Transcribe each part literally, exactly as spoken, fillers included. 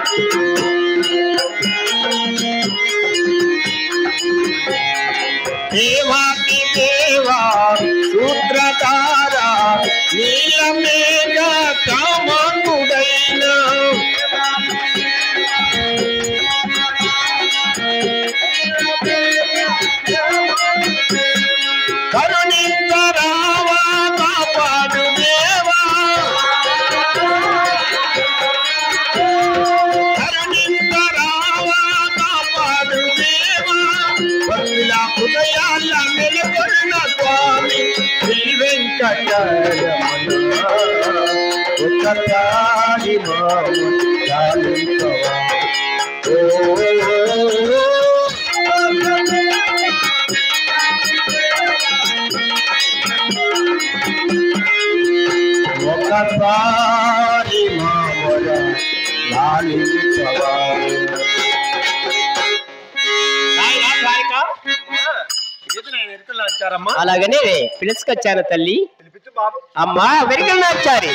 దేవాకి దేవా సూత్రధారా నీలమేఘ కామంగుడైన కరుణించరావా కాపాడు దేవా కరుణించరావా కాపాడు దేవా భక్తుల హృదయాల నెలకొన్న స్వామి శ్రీ వెంకటరమణ ఒక్కసారి మాము లాలించవా ఒకసారి మామూల లాలించవా. అలాగనే పిలుచుకొచ్చాను తల్లి. అమ్మా వెరికల్ నాచారి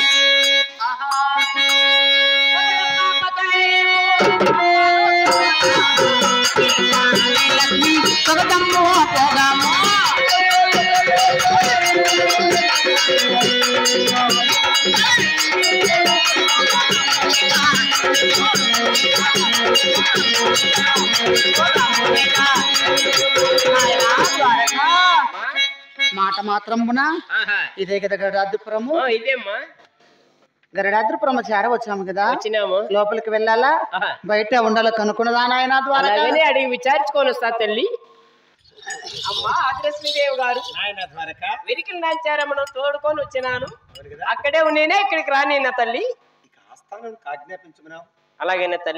మాట మాత్రమున ఇదే కదా గరుడాద్రిపురము. ఇదేమ్మా గరుడాద్రిపురం చేర వచ్చాము కదా, వచ్చినాము. లోపలికి వెళ్ళాలా బయట ఉండాలి కనుక్కున్నదా నాయన ద్వారా అడిగి విచారించుకొని వస్తా తల్లి. అమ్మా ఆదిలక్ష్మీదేవి గారు వెరికల్ నాచారమ్మను తోడుకొని వచ్చినాను. అక్కడే నేనే ఇక్కడికి రాని నా తల్లి. అలాగేనా తల్లి.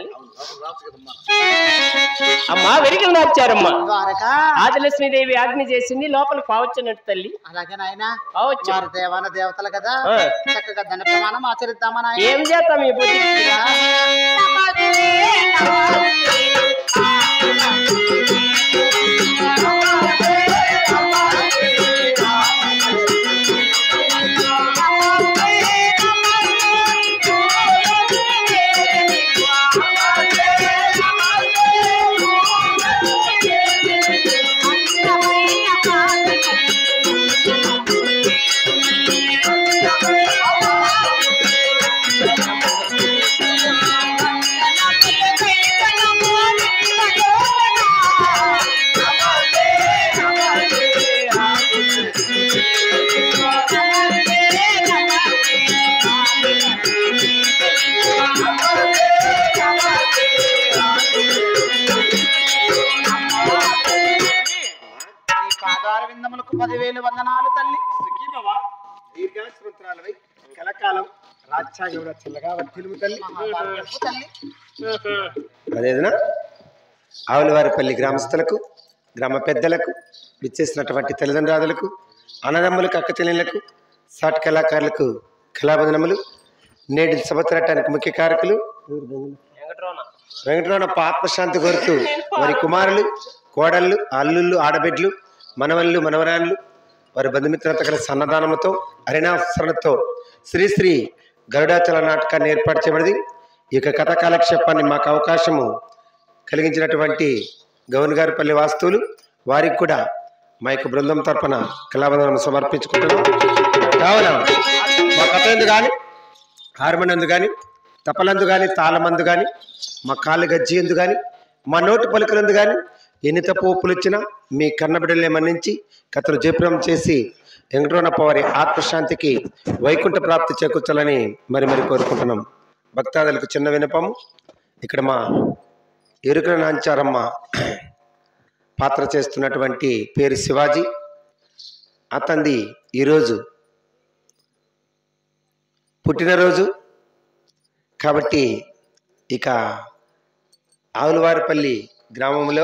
అమ్మా వెరికల్ నాచారమ్మ ఆదిలక్ష్మీదేవి ఆజ్ఞ చేసింది లోపలికి పావచ్చున్నట్టు తల్లి. అలాగే నాయన పావచ్చు. వారు దేవాన దేవతలు కదా, చక్కగా దండ ప్రమాణం ఆచరిద్దామా నాయన. ఏం చేస్తాం ఈ బుద్ధి విందములకు పదివేలు వందనాలు తల్లి. దీర్ఘాశ్వంతరాలవై కలకాలం రాజ్యాగౌడ చిల్లగా వర్తిలుము తల్లి. అదేదనా ఆవులవారిపల్లి గ్రామస్తులకు, గ్రామ పెద్దలకు, విచ్చేసినటువంటి తల్లిదండ్రులకు, అన్నదమ్ములకు, అక్క చెల్లెళ్లకు, సాటి కళాకారులకు కళాబంధనములు. నేటి సభతరటానికి ముఖ్య కారకులు వెంకటరమణ ఆత్మశాంతి కోరుతూ వారి కుమారులు, కోడళ్ళు, అల్లుళ్ళు, ఆడబిడ్లు, మనవళ్ళు, మనవరాళ్ళు, వారి బంధుమిత్రులతో కలిసి సన్నదానంతో హరినామస్మరణతో శ్రీశ్రీ గరుడాచల నాటకాన్ని ఏర్పాటు చేయబడింది. ఈ యొక్క కథా కాలక్షేపాన్ని మాకు అవకాశము కలిగించినటువంటి గౌన్గారిపల్లి వాస్తువులు వారికి కూడా మా యొక్క బృందం తరపున కళాబంధనం సమర్పించుకుంటున్నాం. కావున మా కథ ఎందు కానీ, హార్మోనియందు కానీ, తపలందు కానీ, తాళమందు కానీ, మా కాళ్ళు గజ్జి ఎందు కానీ, మా నోటి పలుకులందు కానీ ఎన్ని తప్పు ఒప్పులు వచ్చినా మీ కన్నబిడ్డలే మన్నించి కథను జయప్రదం చేసి వెంకటరమణప్ప వారి ఆత్మశాంతికి వైకుంఠ ప్రాప్తి చేకూర్చాలని మరి మరి కోరుకుంటున్నాం. భక్తాదులకు చిన్న వినపము. ఇక్కడ మా ఎరుకల నాంచారమ్మ పాత్ర చేస్తున్నటువంటి పేరు శివాజీ. అతనిది ఈరోజు పుట్టినరోజు కాబట్టి ఇక ఆవులవారిపల్లి గ్రామంలో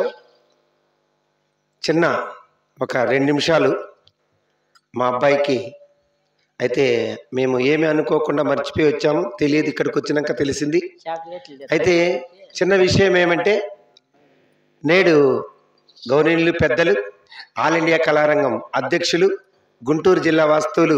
చిన్న ఒక రెండు నిమిషాలు మా అబ్బాయికి అయితే మేము ఏమీ అనుకోకుండా మర్చిపోయి వచ్చాము. తెలియదు, ఇక్కడికి వచ్చినాక తెలిసింది. అయితే చిన్న విషయం ఏమంటే నేడు గౌరవనీయులు పెద్దలు, ఆల్ ఇండియా కళారంగం అధ్యక్షులు, గుంటూరు జిల్లా వాస్తువులు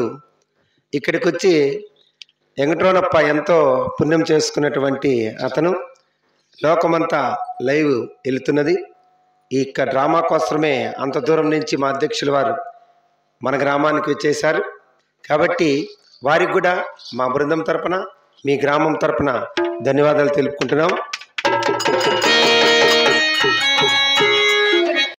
ఇక్కడికి వచ్చి వెంకటరమణప్ప ఎంతో పుణ్యం చేసుకున్నటువంటి అతను లోకమంతా లైవ్ వెళుతున్నది. ఈ యొక్క డ్రామా కోసమే అంత దూరం నుంచి మా అధ్యక్షుల వారు మన గ్రామానికి వచ్చేసారు. కాబట్టి వారికి కూడా మా బృందం తరపున, మీ గ్రామం తరపున ధన్యవాదాలు తెలుపుకుంటున్నాం.